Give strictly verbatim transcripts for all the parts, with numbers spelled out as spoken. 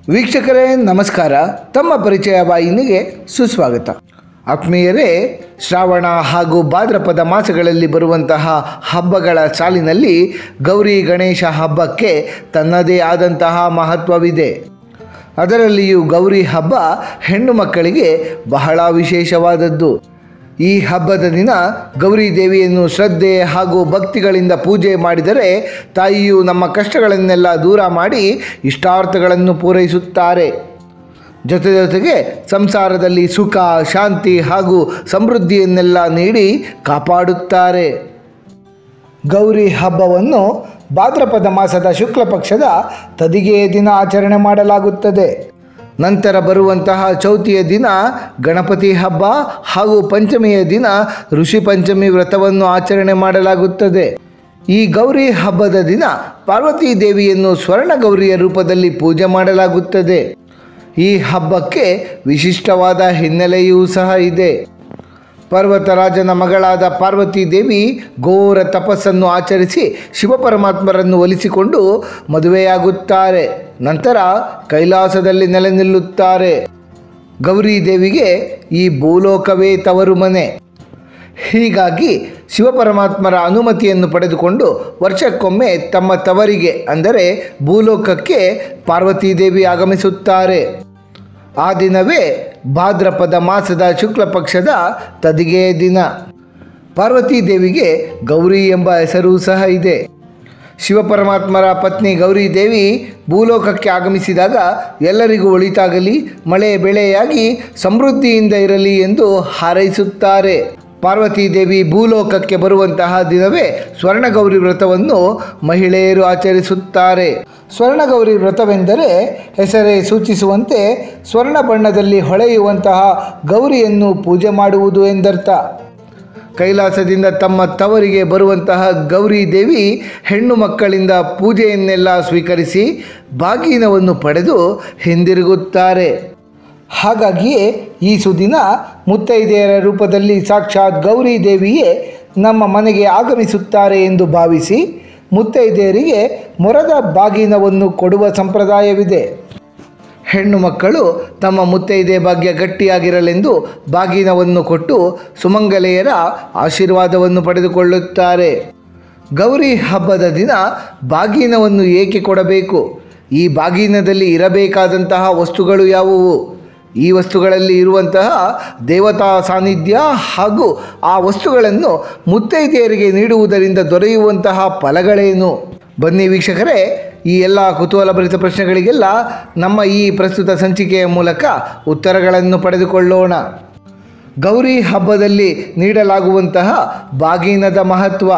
ವೀಕ್ಷಕರೇ ನಮಸ್ಕಾರ. ತಮ್ಮ ಪರಿಚಯ ವಾಹಿನಿಗೆ ಸುಸ್ವಾಗತ. ಆತ್ಮೀಯರೇ, ಶ್ರಾವಣ ಹಾಗೂ ಭಾದ್ರಪದ ಮಾಸಗಳಲ್ಲಿ ಬರುವಂತಹ ಹಬ್ಬಗಳ ಸಾಲಿನಲ್ಲಿ ಗೌರಿ ಗಣೇಶ ಹಬ್ಬಕ್ಕೆ ತನ್ನದೇ ಆದಂತಹ ಮಹತ್ವವಿದೆ. ಅದರಲ್ಲಿಯೂ ಗೌರಿ ಹಬ್ಬ ಹೆಣ್ಣು ಮಕ್ಕಳಿಗೆ ಬಹಳ ವಿಶೇಷವಾದದ್ದು. ಈ ಹಬ್ಬದ ದಿನ ಗೌರಿ ದೇವಿಯನ್ನು ಶ್ರದ್ಧೆ ಹಾಗೂ ಭಕ್ತಿಗಳಿಂದ ಪೂಜೆ ಮಾಡಿದರೆ ತಾಯಿಯು ನಮ್ಮ ಕಷ್ಟಗಳನ್ನೆಲ್ಲ ದೂರ ಮಾಡಿ ಇಷ್ಟಾರ್ಥಗಳನ್ನು ಪೂರೈಸುತ್ತಾರೆ. ಜೊತೆ ಜೊತೆಗೆ ಸಂಸಾರದಲ್ಲಿ ಸುಖ, ಶಾಂತಿ ಹಾಗೂ ಸಮೃದ್ಧಿಯನ್ನೆಲ್ಲ ನೀಡಿ ಕಾಪಾಡುತ್ತಾರೆ. ಗೌರಿ ಹಬ್ಬವನ್ನು ಭಾದ್ರಪದ ಮಾಸದ ಶುಕ್ಲ ಪಕ್ಷದ ತದಿಗೆಯ ದಿನ ಆಚರಣೆ ಮಾಡಲಾಗುತ್ತದೆ. ನಂತರ ಬರುವಂತಹ ಚೌತಿಯ ದಿನ ಗಣಪತಿ ಹಬ್ಬ ಹಾಗೂ ಪಂಚಮಿಯ ದಿನ ಋಷಿ ಪಂಚಮಿ ವ್ರತವನ್ನು ಆಚರಣೆ ಮಾಡಲಾಗುತ್ತದೆ. ಈ ಗೌರಿ ಹಬ್ಬದ ದಿನ ಪಾರ್ವತೀ ದೇವಿಯನ್ನು ಸ್ವರ್ಣ ಗೌರಿಯ ರೂಪದಲ್ಲಿ ಪೂಜೆ ಮಾಡಲಾಗುತ್ತದೆ. ಈ ಹಬ್ಬಕ್ಕೆ ವಿಶಿಷ್ಟವಾದ ಹಿನ್ನೆಲೆಯೂ ಸಹ ಇದೆ. ಪರ್ವತರಾಜನ ಮಗಳಾದ ಪಾರ್ವತೀ ದೇವಿ ಘೋರ ತಪಸ್ಸನ್ನು ಆಚರಿಸಿ ಶಿವಪರಮಾತ್ಮರನ್ನು ಒಲಿಸಿಕೊಂಡು ಮದುವೆಯಾಗುತ್ತಾರೆ. ನಂತರ ಕೈಲಾಸದಲ್ಲಿ ನೆಲೆ ನಿಲ್ಲುತ್ತಾರೆ. ಗೌರಿ ದೇವಿಗೆ ಈ ಭೂಲೋಕವೇ ತವರು ಮನೆ. ಹೀಗಾಗಿ ಶಿವಪರಮಾತ್ಮರ ಅನುಮತಿಯನ್ನು ಪಡೆದುಕೊಂಡು ವರ್ಷಕ್ಕೊಮ್ಮೆ ತಮ್ಮ ತವರಿಗೆ ಅಂದರೆ ಭೂಲೋಕಕ್ಕೆ ಪಾರ್ವತೀ ದೇವಿ ಆಗಮಿಸುತ್ತಾರೆ. ಆ ದಿನವೇ ಭಾದ್ರಪದ ಮಾಸದ ಶುಕ್ಲ ಪಕ್ಷದ ತದಿಗೆಯ ದಿನ. ಪಾರ್ವತೀ ದೇವಿಗೆ ಗೌರಿ ಎಂಬ ಹೆಸರೂ ಸಹ ಇದೆ. ಶಿವಪರಮಾತ್ಮರ ಪತ್ನಿ ಗೌರಿ ದೇವಿ ಭೂಲೋಕಕ್ಕೆ ಆಗಮಿಸಿದಾಗ ಎಲ್ಲರಿಗೂ ಒಳಿತಾಗಲಿ, ಮಳೆ ಬೆಳೆಯಾಗಿ ಸಮೃದ್ಧಿಯಿಂದ ಇರಲಿ ಎಂದು ಹಾರೈಸುತ್ತಾರೆ. ಪಾರ್ವತೀ ದೇವಿ ಭೂಲೋಕಕ್ಕೆ ಬರುವಂತಹ ದಿನವೇ ಸ್ವರ್ಣಗೌರಿ ವ್ರತವನ್ನು ಮಹಿಳೆಯರು ಆಚರಿಸುತ್ತಾರೆ. ಸ್ವರ್ಣಗೌರಿ ವ್ರತವೆಂದರೆ ಹೆಸರೇ ಸೂಚಿಸುವಂತೆ ಸ್ವರ್ಣ ಬಣ್ಣದಲ್ಲಿ ಹೊಳೆಯುವಂತಹ ಗೌರಿಯನ್ನು ಪೂಜೆ ಮಾಡುವುದು ಎಂದರ್ಥ. ಕೈಲಾಸದಿಂದ ತಮ್ಮ ತವರಿಗೆ ಬರುವಂತಹ ಗೌರಿ ದೇವಿ ಹೆಣ್ಣು ಮಕ್ಕಳಿಂದ ಪೂಜೆಯನ್ನೆಲ್ಲ ಸ್ವೀಕರಿಸಿ ಬಾಗಿನವನ್ನು ಪಡೆದು ಹಿಂದಿರುಗುತ್ತಾರೆ. ಹಾಗಾಗಿಯೇ ಈ ಸುದಿನ ಮುತ್ತೈದೆಯರ ರೂಪದಲ್ಲಿ ಸಾಕ್ಷಾತ್ ಗೌರಿ ದೇವಿಯೇ ನಮ್ಮ ಮನೆಗೆ ಆಗಮಿಸುತ್ತಾರೆ ಎಂದು ಭಾವಿಸಿ ಮುತ್ತೈದೆಯರಿಗೆ ಮೊರದ ಬಾಗಿನವನ್ನು ಕೊಡುವ ಸಂಪ್ರದಾಯವಿದೆ. ಹೆಣ್ಣು ಮಕ್ಕಳು ತಮ್ಮ ಮುತ್ತೈದೆ ಭಾಗ್ಯ ಗಟ್ಟಿಯಾಗಿರಲೆಂದು ಬಾಗಿನವನ್ನು ಕೊಟ್ಟು ಸುಮಂಗಲೆಯರ ಆಶೀರ್ವಾದವನ್ನು ಪಡೆದುಕೊಳ್ಳುತ್ತಾರೆ. ಗೌರಿ ಹಬ್ಬದ ದಿನ ಬಾಗಿನವನ್ನು ಏಕೆ ಕೊಡಬೇಕು? ಈ ಬಾಗಿನದಲ್ಲಿ ಇರಬೇಕಾದಂತಹ ವಸ್ತುಗಳು ಯಾವುವು? ಈ ವಸ್ತುಗಳಲ್ಲಿ ಇರುವಂತಹ ದೇವತಾ ಸಾನ್ನಿಧ್ಯ ಹಾಗೂ ಆ ವಸ್ತುಗಳನ್ನು ಮುತ್ತೈದೆಯರಿಗೆ ನೀಡುವುದರಿಂದ ದೊರೆಯುವಂತಹ ಫಲಗಳೇನು? ಬನ್ನಿ ವೀಕ್ಷಕರೇ, ಈ ಎಲ್ಲ ಕುತೂಹಲಭರಿತ ಪ್ರಶ್ನೆಗಳಿಗೆಲ್ಲ ನಮ್ಮ ಈ ಪ್ರಸ್ತುತ ಸಂಚಿಕೆಯ ಮೂಲಕ ಉತ್ತರಗಳನ್ನು ಪಡೆದುಕೊಳ್ಳೋಣ. ಗೌರಿ ಹಬ್ಬದಲ್ಲಿ ನೀಡಲಾಗುವಂತಹ ಬಾಗಿನದ ಮಹತ್ವ.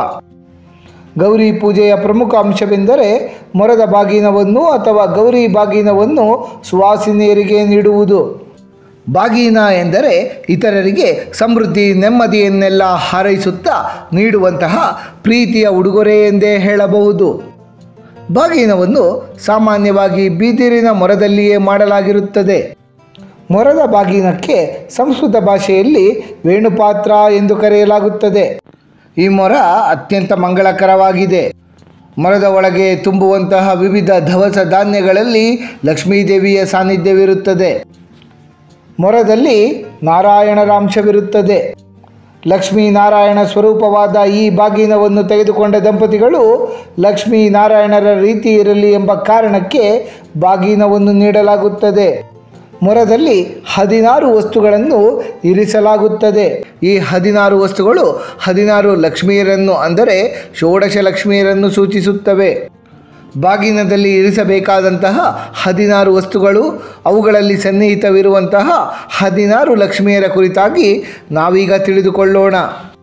ಗೌರಿ ಪೂಜೆಯ ಪ್ರಮುಖ ಅಂಶವೆಂದರೆ ಮೊರದ ಬಾಗಿನವನ್ನು ಅಥವಾ ಗೌರಿ ಬಾಗಿನವನ್ನು ಸುವಾಸಿನಿಯರಿಗೆ ನೀಡುವುದು. ಬಾಗಿನ ಎಂದರೆ ಇತರರಿಗೆ ಸಮೃದ್ಧಿ, ನೆಮ್ಮದಿಯನ್ನೆಲ್ಲ ಹಾರೈಸುತ್ತಾ ನೀಡುವಂತಹ ಪ್ರೀತಿಯ ಉಡುಗೊರೆ ಎಂದೇ ಹೇಳಬಹುದು. ಬಾಗಿನವನ್ನು ಸಾಮಾನ್ಯವಾಗಿ ಬಿದಿರಿನ ಮೊರದಲ್ಲಿಯೇ ಮಾಡಲಾಗಿರುತ್ತದೆ. ಮೊರದ ಬಾಗಿನಕ್ಕೆ ಸಂಸ್ಕೃತ ಭಾಷೆಯಲ್ಲಿ ವೇಣುಪಾತ್ರ ಎಂದು ಕರೆಯಲಾಗುತ್ತದೆ. ಈ ಮೊರ ಅತ್ಯಂತ ಮಂಗಳಕರವಾಗಿದೆ. ಮೊರದ ಒಳಗೆ ತುಂಬುವಂತಹ ವಿವಿಧ ದವಸ ಧಾನ್ಯಗಳಲ್ಲಿ ಲಕ್ಷ್ಮೀದೇವಿಯ ಸಾನ್ನಿಧ್ಯವಿರುತ್ತದೆ. ಮೊರದಲ್ಲಿ ನಾರಾಯಣರ ಅಂಶವಿರುತ್ತದೆ. ಲಕ್ಷ್ಮೀನಾರಾಯಣ ಸ್ವರೂಪವಾದ ಈ ಬಾಗಿನವನ್ನು ತೆಗೆದುಕೊಂಡ ದಂಪತಿಗಳು ಲಕ್ಷ್ಮೀನಾರಾಯಣರ ರೀತಿ ಇರಲಿ ಎಂಬ ಕಾರಣಕ್ಕೆ ಬಾಗಿನವನ್ನು ನೀಡಲಾಗುತ್ತದೆ. ಮೊರದಲ್ಲಿ ಹದಿನಾರು ವಸ್ತುಗಳನ್ನು ಇರಿಸಲಾಗುತ್ತದೆ. ಈ ಹದಿನಾರು ವಸ್ತುಗಳು ಹದಿನಾರು ಲಕ್ಷ್ಮಿಯರನ್ನು ಅಂದರೆ ಷೋಡಶ ಲಕ್ಷ್ಮಿಯರನ್ನು ಸೂಚಿಸುತ್ತವೆ. ಬಾಗಿನದಲ್ಲಿ ಇರಿಸಬೇಕಾದಂತಹ ಹದಿನಾರು ವಸ್ತುಗಳು, ಅವುಗಳಲ್ಲಿ ಸನ್ನಿಹಿತವಿರುವಂತಹ ಹದಿನಾರು ಲಕ್ಷ್ಮಿಯರ ಕುರಿತಾಗಿ ನಾವೀಗ ತಿಳಿದುಕೊಳ್ಳೋಣ.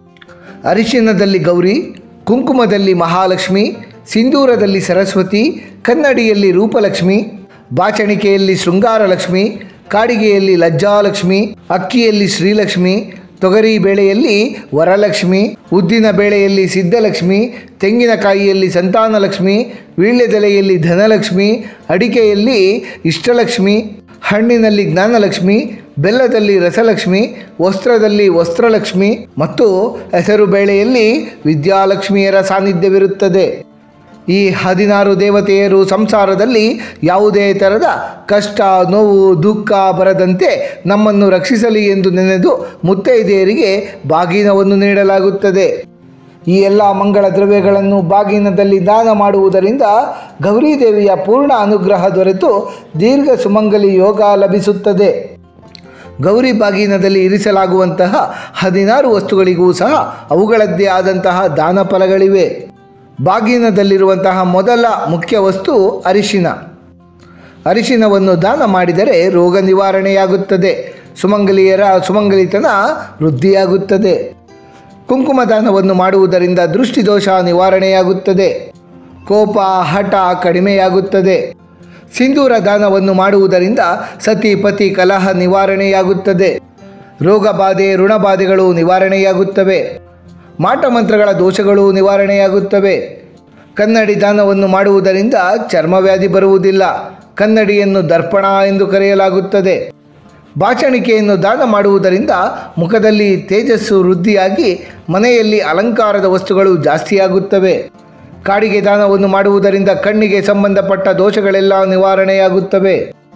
ಅರಿಶಿನದಲ್ಲಿ ಗೌರಿ, ಕುಂಕುಮದಲ್ಲಿ ಮಹಾಲಕ್ಷ್ಮಿ, ಸಿಂಧೂರದಲ್ಲಿ ಸರಸ್ವತಿ, ಕನ್ನಡಿಯಲ್ಲಿ ರೂಪಲಕ್ಷ್ಮಿ, ಬಾಚಣಿಕೆಯಲ್ಲಿ ಶೃಂಗಾರಲಕ್ಷ್ಮಿ, ಕಾಡಿಗೆಯಲ್ಲಿ ಲಜ್ಜಾಲಕ್ಷ್ಮಿ, ಅಕ್ಕಿಯಲ್ಲಿ ಶ್ರೀಲಕ್ಷ್ಮಿ, ತೊಗರಿ ಬೇಳೆಯಲ್ಲಿ ವರಲಕ್ಷ್ಮಿ, ಉದ್ದಿನ ಬೇಳೆಯಲ್ಲಿ ಸಿದ್ಧಲಕ್ಷ್ಮಿ, ತೆಂಗಿನಕಾಯಿಯಲ್ಲಿ ಸಂತಾನಲಕ್ಷ್ಮಿ, ವೀಳ್ಯದೆಲೆಯಲ್ಲಿ ಧನಲಕ್ಷ್ಮಿ, ಅಡಿಕೆಯಲ್ಲಿ ಇಷ್ಟಲಕ್ಷ್ಮಿ, ಹಣ್ಣಿನಲ್ಲಿ ಜ್ಞಾನಲಕ್ಷ್ಮಿ, ಬೆಲ್ಲದಲ್ಲಿ ರಸಲಕ್ಷ್ಮಿ, ವಸ್ತ್ರದಲ್ಲಿ ವಸ್ತ್ರಲಕ್ಷ್ಮಿ ಮತ್ತು ಹೆಸರು ಬೇಳೆಯಲ್ಲಿ ವಿದ್ಯಾಲಕ್ಷ್ಮಿಯರ ಸಾನ್ನಿಧ್ಯವಿರುತ್ತದೆ. ಈ ಹದಿನಾರು ದೇವತೆಯರು ಸಂಸಾರದಲ್ಲಿ ಯಾವುದೇ ಥರದ ಕಷ್ಟ ನೋವು ದುಃಖ ಬರದಂತೆ ನಮ್ಮನ್ನು ರಕ್ಷಿಸಲಿ ಎಂದು ನೆನೆದು ಮುತ್ತೈದೆಯರಿಗೆ ಬಾಗಿನವನ್ನು ನೀಡಲಾಗುತ್ತದೆ. ಈ ಎಲ್ಲ ಮಂಗಳ ದ್ರವ್ಯಗಳನ್ನು ಬಾಗಿನದಲ್ಲಿ ದಾನ ಮಾಡುವುದರಿಂದ ಗೌರಿದೇವಿಯ ಪೂರ್ಣ ಅನುಗ್ರಹ ದೊರೆತು ದೀರ್ಘ ಸುಮಂಗಲಿ ಯೋಗ ಲಭಿಸುತ್ತದೆ. ಗೌರಿ ಬಾಗಿನದಲ್ಲಿ ಇರಿಸಲಾಗುವಂತಹ ಹದಿನಾರು ವಸ್ತುಗಳಿಗೂ ಸಹ ಅವುಗಳದ್ದೇ ಆದಂತಹ ದಾನ ಫಲಗಳಿವೆ. ಬಾಗಿನದಲ್ಲಿರುವಂತಹ ಮೊದಲ ಮುಖ್ಯ ವಸ್ತು ಅರಿಶಿನ. ಅರಿಶಿನವನ್ನು ದಾನ ಮಾಡಿದರೆ ರೋಗ ನಿವಾರಣೆಯಾಗುತ್ತದೆ, ಸುಮಂಗಲಿಯರ ಸುಮಂಗಲಿತನ ವೃದ್ಧಿಯಾಗುತ್ತದೆ. ಕುಂಕುಮ ದಾನವನ್ನು ಮಾಡುವುದರಿಂದ ದೃಷ್ಟಿದೋಷ ನಿವಾರಣೆಯಾಗುತ್ತದೆ, ಕೋಪ ಹಠ ಕಡಿಮೆಯಾಗುತ್ತದೆ. ಸಿಂಧೂರ ದಾನವನ್ನು ಮಾಡುವುದರಿಂದ ಸತಿ ಪತಿ ಕಲಹ ನಿವಾರಣೆಯಾಗುತ್ತದೆ, ರೋಗ ಬಾಧೆ ಋಣಬಾಧೆಗಳು ನಿವಾರಣೆಯಾಗುತ್ತವೆ, ಮಾಟಮಂತ್ರಗಳ ದೋಷಗಳು ನಿವಾರಣೆಯಾಗುತ್ತವೆ. ಕನ್ನಡಿ ದಾನವನ್ನು ಮಾಡುವುದರಿಂದ ಚರ್ಮವ್ಯಾಧಿ ಬರುವುದಿಲ್ಲ, ಕನ್ನಡಿಯನ್ನು ದರ್ಪಣ ಎಂದು ಕರೆಯಲಾಗುತ್ತದೆ. ಬಾಚಣಿಕೆಯನ್ನು ದಾನ ಮಾಡುವುದರಿಂದ ಮುಖದಲ್ಲಿ ತೇಜಸ್ಸು ವೃದ್ಧಿಯಾಗಿ ಮನೆಯಲ್ಲಿ ಅಲಂಕಾರದ ವಸ್ತುಗಳು ಜಾಸ್ತಿಯಾಗುತ್ತವೆ. ಕಾಡಿಗೆ ದಾನವನ್ನು ಮಾಡುವುದರಿಂದ ಕಣ್ಣಿಗೆ ಸಂಬಂಧಪಟ್ಟ ದೋಷಗಳೆಲ್ಲ ನಿವಾರಣೆಯಾಗುತ್ತವೆ.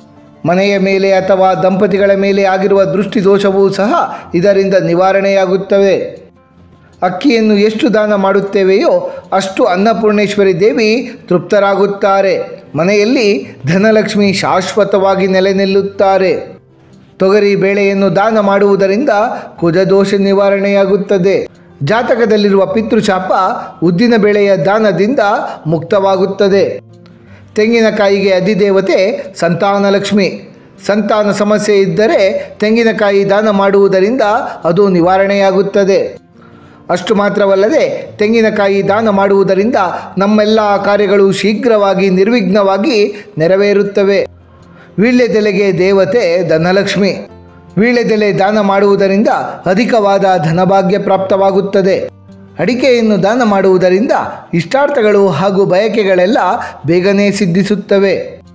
ಮನೆಯ ಮೇಲೆ ಅಥವಾ ದಂಪತಿಗಳ ಮೇಲೆ ಆಗಿರುವ ದೃಷ್ಟಿ ದೋಷವೂ ಸಹ ಇದರಿಂದ ನಿವಾರಣೆಯಾಗುತ್ತವೆ. ಅಕ್ಕಿಯನ್ನು ಎಷ್ಟು ದಾನ ಮಾಡುತ್ತೇವೆಯೋ ಅಷ್ಟು ಅನ್ನಪೂರ್ಣೇಶ್ವರಿ ದೇವಿ ತೃಪ್ತರಾಗುತ್ತಾರೆ, ಮನೆಯಲ್ಲಿ ಧನಲಕ್ಷ್ಮಿ ಶಾಶ್ವತವಾಗಿ ನೆಲೆ ನಿಲ್ಲುತ್ತಾರೆ. ತೊಗರಿ ಬೇಳೆಯನ್ನು ದಾನ ಮಾಡುವುದರಿಂದ ಕುಜದೋಷ ನಿವಾರಣೆಯಾಗುತ್ತದೆ. ಜಾತಕದಲ್ಲಿರುವ ಪಿತೃಶಾಪ ಉದ್ದಿನ ಬೇಳೆಯ ದಾನದಿಂದ ಮುಕ್ತವಾಗುತ್ತದೆ. ತೆಂಗಿನಕಾಯಿಗೆ ಅಧಿದೇವತೆ ಸಂತಾನಲಕ್ಷ್ಮಿ. ಸಂತಾನ ಸಮಸ್ಯೆ ಇದ್ದರೆ ತೆಂಗಿನಕಾಯಿ ದಾನ ಮಾಡುವುದರಿಂದ ಅದು ನಿವಾರಣೆಯಾಗುತ್ತದೆ. ಅಷ್ಟು ಮಾತ್ರವಲ್ಲದೆ ತೆಂಗಿನಕಾಯಿ ದಾನ ಮಾಡುವುದರಿಂದ ನಮ್ಮೆಲ್ಲ ಕಾರ್ಯಗಳು ಶೀಘ್ರವಾಗಿ ನಿರ್ವಿಘ್ನವಾಗಿ ನೆರವೇರುತ್ತವೆ. ವೀಳ್ಯದೆಲೆಗೆ ದೇವತೆ ಧನಲಕ್ಷ್ಮಿ. ವೀಳ್ಯದೆಲೆ ದಾನ ಮಾಡುವುದರಿಂದ ಅಧಿಕವಾದ ಧನಭಾಗ್ಯ ಪ್ರಾಪ್ತವಾಗುತ್ತದೆ. ಅಡಿಕೆಯನ್ನು ದಾನ ಮಾಡುವುದರಿಂದ ಇಷ್ಟಾರ್ಥಗಳು ಹಾಗೂ ಬಯಕೆಗಳೆಲ್ಲ ಬೇಗನೆ ಸಿದ್ಧಿಸುತ್ತವೆ.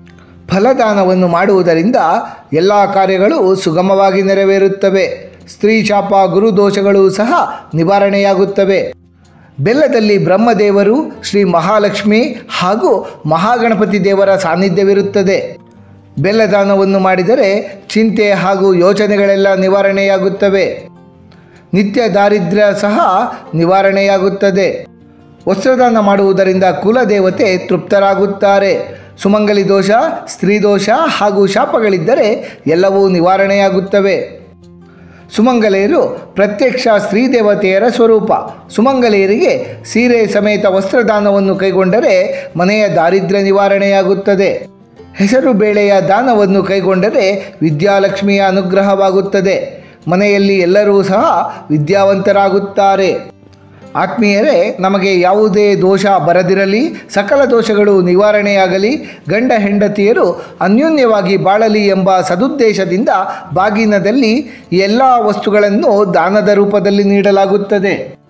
ಫಲದಾನವನ್ನು ಮಾಡುವುದರಿಂದ ಎಲ್ಲ ಕಾರ್ಯಗಳು ಸುಗಮವಾಗಿ ನೆರವೇರುತ್ತವೆ. ಸ್ತ್ರೀ ಶಾಪ ಗುರುದೋಷಗಳು ಸಹ ನಿವಾರಣೆಯಾಗುತ್ತವೆ. ಬೆಲ್ಲದಲ್ಲಿ ಬ್ರಹ್ಮದೇವರು, ಶ್ರೀ ಮಹಾಲಕ್ಷ್ಮಿ ಹಾಗೂ ಮಹಾಗಣಪತಿ ದೇವರ ಸಾನ್ನಿಧ್ಯವಿರುತ್ತದೆ. ಬೆಲ್ಲದಾನವನ್ನು ಮಾಡಿದರೆ ಚಿಂತೆ ಹಾಗೂ ಯೋಚನೆಗಳೆಲ್ಲ ನಿವಾರಣೆಯಾಗುತ್ತವೆ. ನಿತ್ಯ ದಾರಿದ್ರ್ಯ ಸಹ ನಿವಾರಣೆಯಾಗುತ್ತದೆ. ವಸ್ತ್ರದಾನ ಮಾಡುವುದರಿಂದ ಕುಲದೇವತೆ ತೃಪ್ತರಾಗುತ್ತಾರೆ. ಸುಮಂಗಲಿ ದೋಷ, ಸ್ತ್ರೀ ದೋಷ ಹಾಗೂ ಶಾಪಗಳಿದ್ದರೆ ಎಲ್ಲವೂ ನಿವಾರಣೆಯಾಗುತ್ತವೆ. ಸುಮಂಗಲೆಯರು ಪ್ರತ್ಯಕ್ಷ ಸ್ತ್ರೀ ದೇವತೆಯರ ಸ್ವರೂಪ. ಸುಮಂಗಲೆಯರಿಗೆ ಸೀರೆ ಸಮೇತ ವಸ್ತ್ರದಾನವನ್ನು ಕೈಗೊಂಡರೆ ಮನೆಯ ದಾರಿದ್ರ್ಯ ನಿವಾರಣೆಯಾಗುತ್ತದೆ. ಹೆಸರು ಬೇಳೆಯ ದಾನವನ್ನು ಕೈಗೊಂಡರೆ ವಿದ್ಯಾಲಕ್ಷ್ಮಿಯ ಅನುಗ್ರಹವಾಗುತ್ತದೆ. ಮನೆಯಲ್ಲಿ ಎಲ್ಲರೂ ಸಹ ವಿದ್ಯಾವಂತರಾಗುತ್ತಾರೆ. ಆತ್ಮೀಯರೇ, ನಮಗೆ ಯಾವುದೇ ದೋಷ ಬರದಿರಲಿ, ಸಕಲ ದೋಷಗಳು ನಿವಾರಣೆಯಾಗಲಿ, ಗಂಡ ಹೆಂಡತಿಯರು ಅನ್ಯೋನ್ಯವಾಗಿ ಬಾಳಲಿ ಎಂಬ ಸದುದ್ದೇಶದಿಂದ ಬಾಗಿನದಲ್ಲಿ ಎಲ್ಲ ವಸ್ತುಗಳನ್ನು ದಾನದ ರೂಪದಲ್ಲಿ ನೀಡಲಾಗುತ್ತದೆ.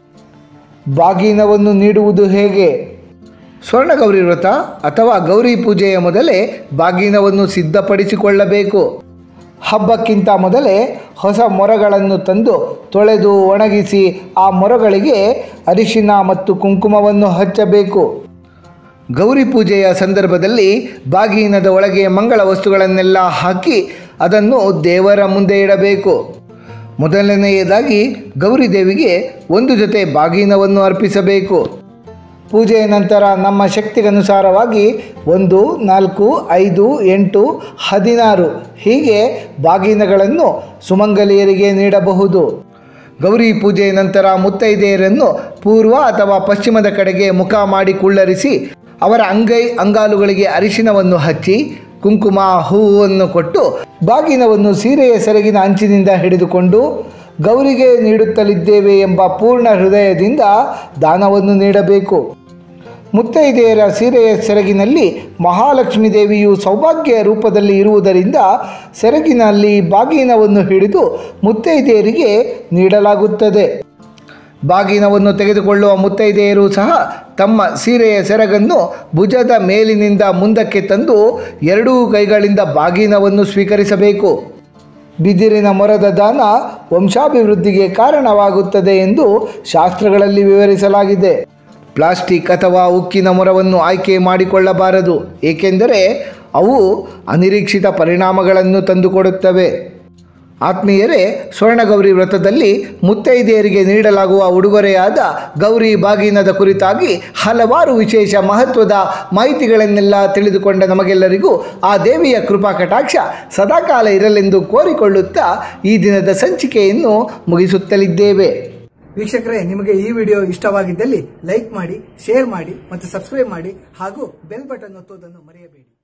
ಬಾಗಿನವನ್ನು ನೀಡುವುದು ಹೇಗೆ? ಸ್ವರ್ಣಗೌರಿ ವ್ರತ ಅಥವಾ ಗೌರಿ ಪೂಜೆಯ ಮೊದಲೇ ಬಾಗಿನವನ್ನು ಸಿದ್ಧಪಡಿಸಿಕೊಳ್ಳಬೇಕು. ಹಬ್ಬಕ್ಕಿಂತ ಮೊದಲೇ ಹೊಸ ಮೊರಗಳನ್ನು ತಂದು ತೊಳೆದು ಒಣಗಿಸಿ ಆ ಮೊರಗಳಿಗೆ ಅರಿಶಿನ ಮತ್ತು ಕುಂಕುಮವನ್ನು ಹಚ್ಚಬೇಕು. ಗೌರಿ ಪೂಜೆಯ ಸಂದರ್ಭದಲ್ಲಿ ಬಾಗಿನದ ಒಳಗೆ ಮಂಗಳ ವಸ್ತುಗಳನ್ನೆಲ್ಲ ಹಾಕಿ ಅದನ್ನು ದೇವರ ಮುಂದೆ ಇಡಬೇಕು. ಮೊದಲನೆಯದಾಗಿ ಗೌರಿ ದೇವಿಗೆ ಒಂದು ಜೊತೆ ಬಾಗಿನವನ್ನು ಅರ್ಪಿಸಬೇಕು. ಪೂಜೆಯ ನಂತರ ನಮ್ಮ ಶಕ್ತಿಗನುಸಾರವಾಗಿ ಒಂದು, ನಾಲ್ಕು, ಐದು, ಎಂಟು, ಹದಿನಾರು ಹೀಗೆ ಬಾಗಿನಗಳನ್ನು ಸುಮಂಗಲಿಯರಿಗೆ ನೀಡಬಹುದು. ಗೌರಿ ಪೂಜೆಯ ನಂತರ ಮುತ್ತೈದೆಯರನ್ನು ಪೂರ್ವ ಅಥವಾ ಪಶ್ಚಿಮದ ಕಡೆಗೆ ಮುಖ ಮಾಡಿ ಕುಳ್ಳರಿಸಿ ಅವರ ಅಂಗೈ ಅಂಗಾಲುಗಳಿಗೆ ಅರಿಶಿನವನ್ನು ಹಚ್ಚಿ ಕುಂಕುಮ ಹೂವನ್ನು ಕೊಟ್ಟು ಬಾಗಿನವನ್ನು ಸೀರೆಯ ಸೆರಗಿನ ಅಂಚಿನಿಂದ ಹಿಡಿದುಕೊಂಡು ಗೌರಿಗೆ ನೀಡುತ್ತಲಿದ್ದೇವೆ ಎಂಬ ಪೂರ್ಣ ಹೃದಯದಿಂದ ದಾನವನ್ನು ನೀಡಬೇಕು. ಮುತ್ತೈದೆಯರ ಸೀರೆಯ ಸೆರಗಿನಲ್ಲಿ ಮಹಾಲಕ್ಷ್ಮೀ ದೇವಿಯು ಸೌಭಾಗ್ಯ ರೂಪದಲ್ಲಿ ಇರುವುದರಿಂದ ಸೆರಗಿನಲ್ಲಿ ಬಾಗಿನವನ್ನು ಹಿಡಿದು ಮುತ್ತೈದೆಯರಿಗೆ ನೀಡಲಾಗುತ್ತದೆ. ಬಾಗಿನವನ್ನು ತೆಗೆದುಕೊಳ್ಳುವ ಮುತ್ತೈದೆಯರು ಸಹ ತಮ್ಮ ಸೀರೆಯ ಸೆರಗನ್ನು ಭುಜದ ಮೇಲಿನಿಂದ ಮುಂದಕ್ಕೆ ತಂದು ಎರಡೂ ಕೈಗಳಿಂದ ಬಾಗಿನವನ್ನು ಸ್ವೀಕರಿಸಬೇಕು. ಬಿದಿರಿನ ಮೊರದ ದಾನ ವಂಶಾಭಿವೃದ್ಧಿಗೆ ಕಾರಣವಾಗುತ್ತದೆ ಎಂದು ಶಾಸ್ತ್ರಗಳಲ್ಲಿ ವಿವರಿಸಲಾಗಿದೆ. ಪ್ಲಾಸ್ಟಿಕ್ ಅಥವಾ ಉಕ್ಕಿನ ಮೊರವನ್ನು ಆಯ್ಕೆ ಮಾಡಿಕೊಳ್ಳಬಾರದು, ಏಕೆಂದರೆ ಅವು ಅನಿರೀಕ್ಷಿತ ಪರಿಣಾಮಗಳನ್ನು ತಂದುಕೊಡುತ್ತವೆ. ಆತ್ಮೀಯರೇ, ಸ್ವರ್ಣಗೌರಿ ವ್ರತದಲ್ಲಿ ಮುತ್ತೈದೆಯರಿಗೆ ನೀಡಲಾಗುವ ಉಡುಗೊರೆಯಾದ ಗೌರಿ ಬಾಗಿನದ ಕುರಿತಾಗಿ ಹಲವಾರು ವಿಶೇಷ ಮಹತ್ವದ ಮಾಹಿತಿಗಳನ್ನೆಲ್ಲ ತಿಳಿದುಕೊಂಡ ನಮಗೆಲ್ಲರಿಗೂ ಆ ದೇವಿಯ ಕೃಪಾ ಕಟಾಕ್ಷ ಸದಾಕಾಲ ಇರಲೆಂದು ಕೋರಿಕೊಳ್ಳುತ್ತಾ ಈ ದಿನದ ಸಂಚಿಕೆಯನ್ನು ಮುಗಿಸುತ್ತಲಿದ್ದೇವೆ. ವೀಕ್ಷಕರೇ, ನಿಮಗೆ ಈ ವಿಡಿಯೋ ಇಷ್ಟವಾಗಿದ್ದಲ್ಲಿ ಲೈಕ್ ಮಾಡಿ, ಶೇರ್ ಮಾಡಿ ಮತ್ತು ಸಬ್ಸ್ಕ್ರೈಬ್ ಮಾಡಿ ಹಾಗೂ ಬೆಲ್ ಬಟನ್ ಒತ್ತುವುದನ್ನು ಮರೆಯಬೇಡಿ.